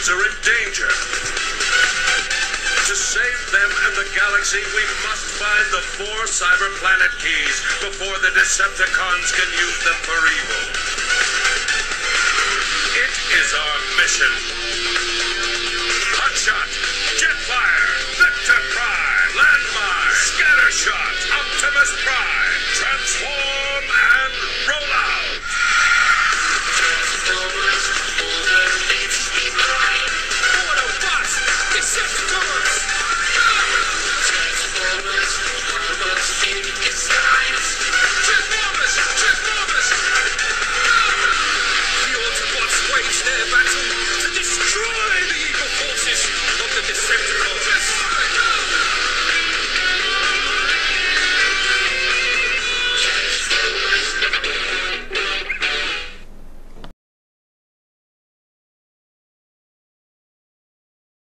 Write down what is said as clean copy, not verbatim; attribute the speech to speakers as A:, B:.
A: Decepticons are in danger. To save them and the galaxy, we must find the 4 cyber planet keys before the Decepticons can use them for evil.